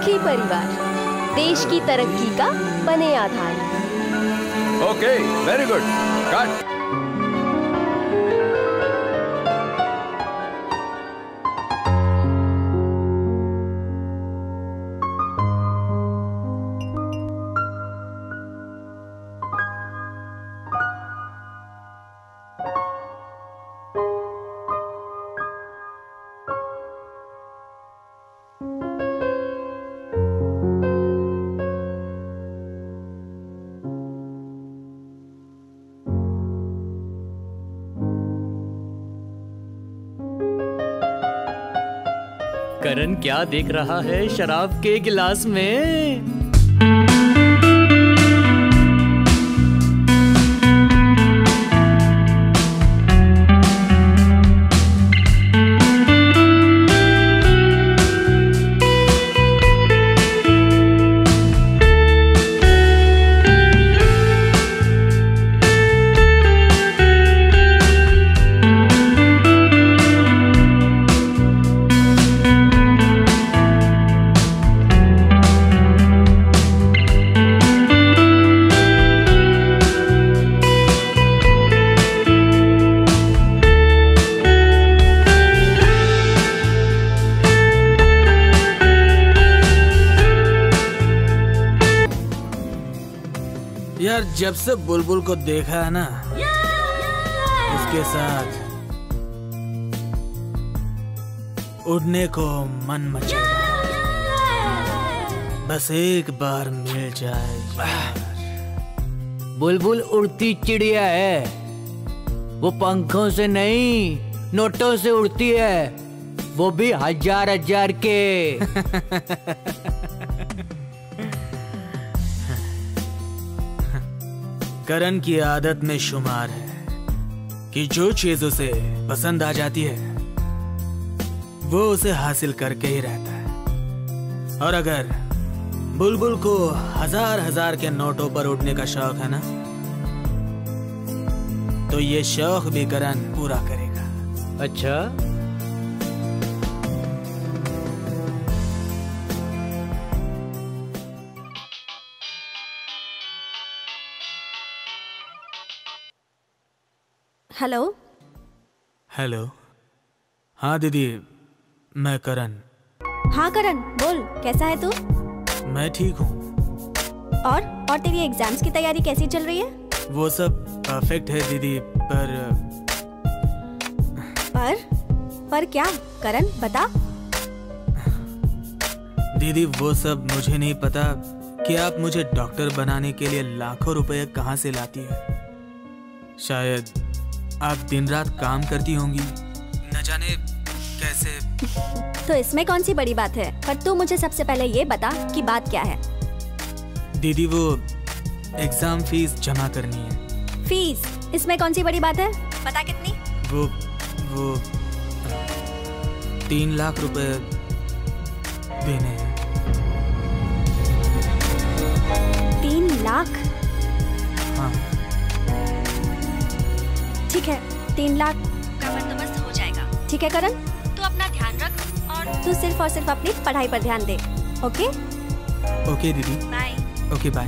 सुखी परिवार देश की तरक्की का बने आधार। Okay, very good, cut. Karan क्या देख रहा है शराब के गिलास में? जब से बुलबुल को देखा है ना, उसके साथ उड़ने को मन मचा। बस एक बार मिल जाए। बुलबुल उड़ती चिड़िया है, वो पंखों से नहीं नोटों से उड़ती है, वो भी हजार हजार के। करण की आदत में शुमार है कि जो चीज उसे पसंद आ जाती है वो उसे हासिल करके ही रहता है। और अगर बुलबुल को हजार हजार के नोटों पर उड़ने का शौक है ना, तो ये शौक भी करण पूरा करेगा। अच्छा, हेलो। हेलो, हाँ दीदी, मैं करण। हाँ करण, बोल, कैसा है तू? मैं ठीक हूँ। और तेरी एग्जाम्स की तैयारी कैसी चल रही है? वो सब परफेक्ट है दीदी, पर क्या करण, बता। दीदी वो सब मुझे नहीं पता कि आप मुझे डॉक्टर बनाने के लिए लाखों रुपए कहाँ से लाती है। शायद आप दिन रात काम करती होंगी, न जाने कैसे। तो इसमें कौन सी बड़ी बात है? पर तू मुझे सबसे पहले ये बता कि बात क्या है। दीदी वो एग्जाम फीस जमा करनी है। फीस? इसमें कौन सी बड़ी बात है, बता कितनी? वो 3 लाख रुपए देने हैं। 3 लाख? हाँ ठीक है, 3 लाख का बंदोबस्त हो जाएगा। ठीक है करण, तू अपना ध्यान रख और तू सिर्फ और सिर्फ अपनी पढ़ाई पर ध्यान दे। ओके? ओके दीदी, बाय। Okay bye.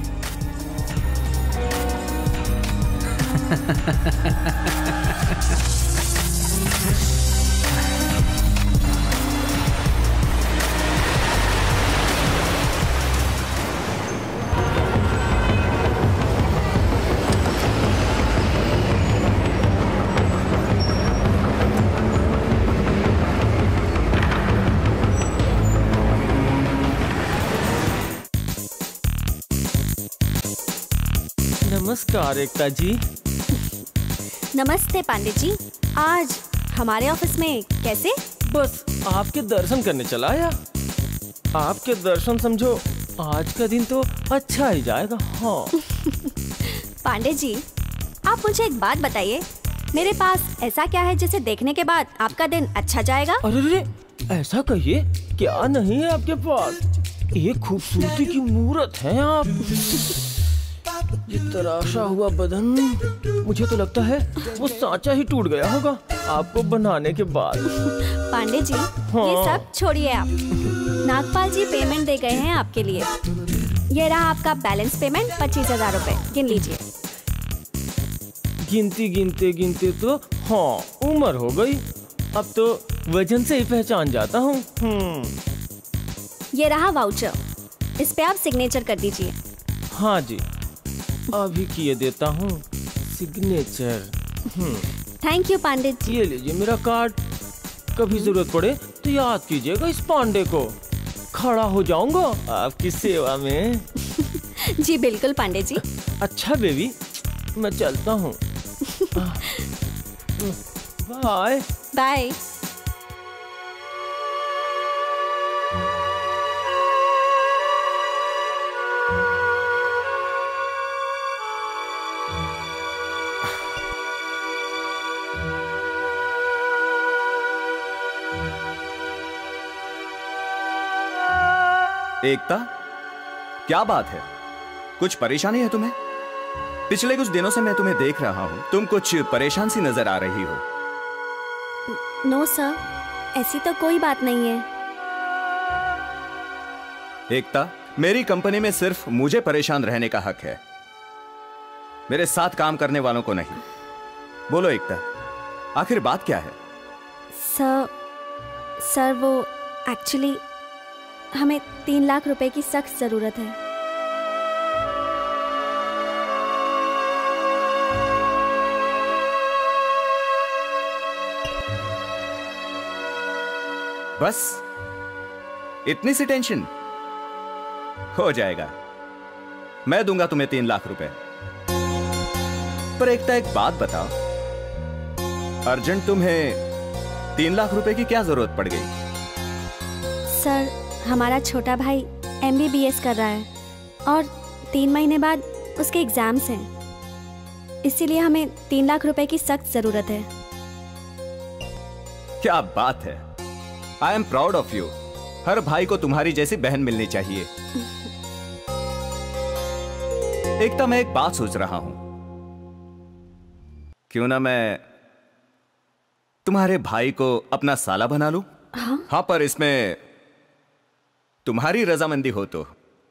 नमस्कार एकता जी। नमस्ते पांडे जी। आज हमारे ऑफिस में कैसे? बस आपके दर्शन करने चला आया। आपके दर्शन समझो आज का दिन तो अच्छा ही जाएगा। हाँ। पांडे जी, आप मुझे एक बात बताइए, मेरे पास ऐसा क्या है जिसे देखने के बाद आपका दिन अच्छा जाएगा? अरे ऐसा कहिए, क्या नहीं है आपके पास? एक खूबसूरती की मूरत है आप। ये तराशा हुआ बदन, मुझे तो लगता है वो सांचा ही टूट गया होगा आपको बनाने के बाद। पांडे जी, ये सब छोड़िए आप। नागपाल जी पेमेंट दे गए हैं आपके लिए। ये रहा आपका बैलेंस पेमेंट 25,000 रुपए, गिन लीजिए। गिनती गिनते गिनते तो हाँ उम्र हो गई, अब तो वजन से ही पहचान जाता हूँ। ये रहा वाउचर, इस पे आप सिग्नेचर कर दीजिए। हाँ जी, अभी किए देता हूँ signature. Thank you Pandey ji. ये लीजिए मेरा कार्ड, कभी जरूरत पड़े तो याद कीजिएगा इस पांडे को। खड़ा हो जाऊंगा आपकी सेवा में। जी बिल्कुल पांडे जी। अच्छा बेबी, मैं चलता हूँ। Bye bye. एकता, क्या बात है? कुछ परेशानी है तुम्हें? पिछले कुछ दिनों से मैं तुम्हें देख रहा हूं, तुम कुछ परेशान सी नजर आ रही हो। नो सर, ऐसी तो कोई बात नहीं है। एकता, मेरी कंपनी में सिर्फ मुझे परेशान रहने का हक है, मेरे साथ काम करने वालों को नहीं। बोलो एकता, आखिर बात क्या है? सर वो एक्चुअली हमें 3 लाख रुपए की सख्त जरूरत है। बस इतनी सी टेंशन? हो जाएगा, मैं दूंगा तुम्हें 3 लाख रुपए। पर एकता एक बात बताओ, अर्जेंट तुम्हें 3 लाख रुपए की क्या जरूरत पड़ गई? सर, हमारा छोटा भाई MBBS कर रहा है और 3 महीने बाद उसके एग्जाम्स हैं, इसीलिए हमें 3 लाख रुपए की सख्त जरूरत है। क्या बात है, I am proud of you. हर भाई को तुम्हारी जैसी बहन मिलनी चाहिए। एकता, मैं एक बात सोच रहा हूं, क्यों ना मैं तुम्हारे भाई को अपना साला बना लूं? हाँ, पर इसमें तुम्हारी रजामंदी हो तो।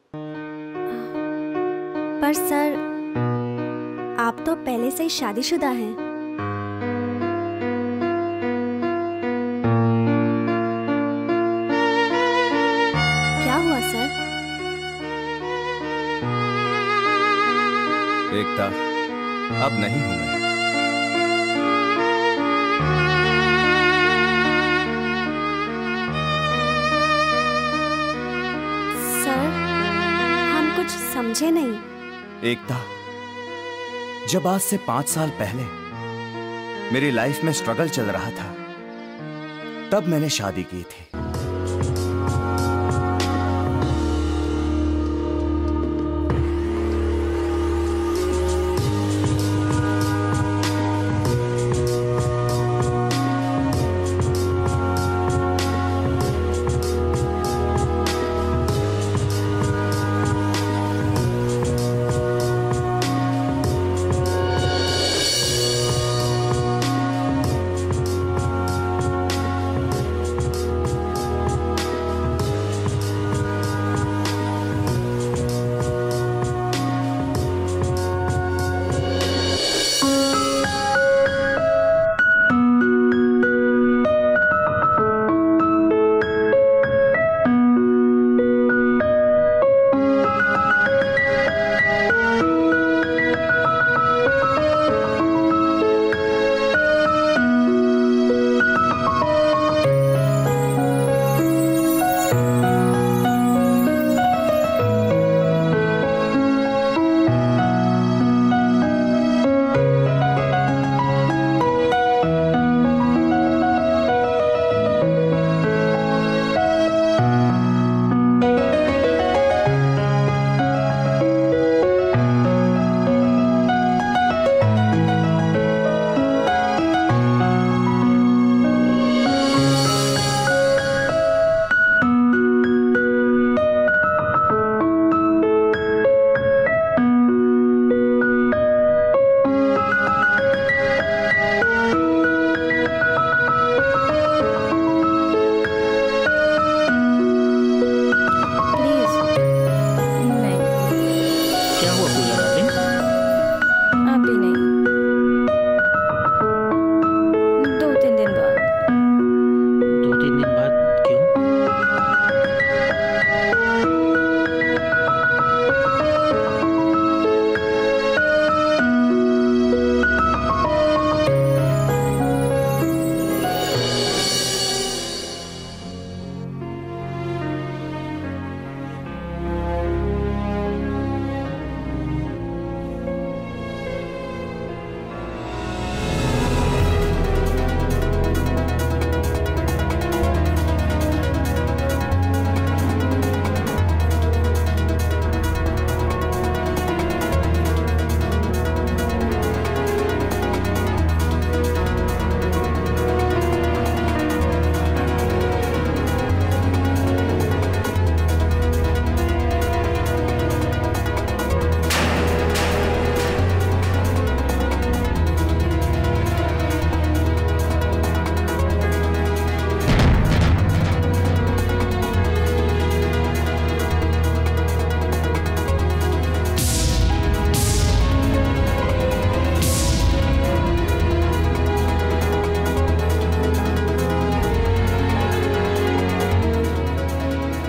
पर सर, आप तो पहले से ही शादीशुदा हैं। क्या हुआ सर? एकता, अब नहीं हूं मैं। समझे नहीं। एकता, जब आज से 5 साल पहले मेरी लाइफ में स्ट्रगल चल रहा था, तब मैंने शादी की थी।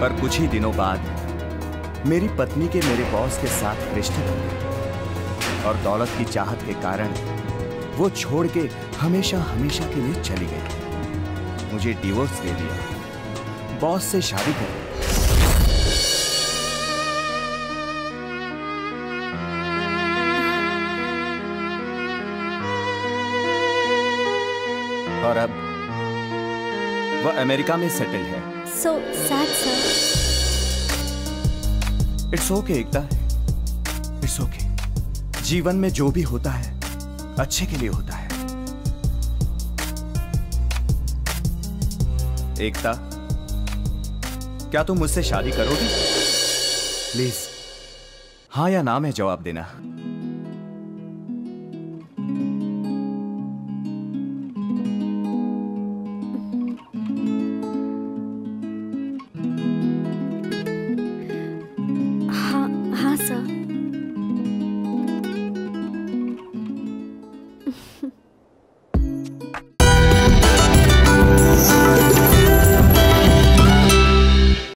पर कुछ ही दिनों बाद मेरी पत्नी के मेरे बॉस के साथ रिश्ते बन गए और दौलत की चाहत के कारण वो छोड़ के हमेशा हमेशा के लिए चली गई। मुझे डिवोर्स दे दिया, बॉस से शादी कर ली। और अब वह अमेरिका में सेटल है। So sad sir. It's okay Ekta, it's okay. जीवन में जो भी होता है अच्छे के लिए होता है। एकता, क्या तुम मुझसे शादी करोगी? प्लीज हाँ या ना में जवाब देना।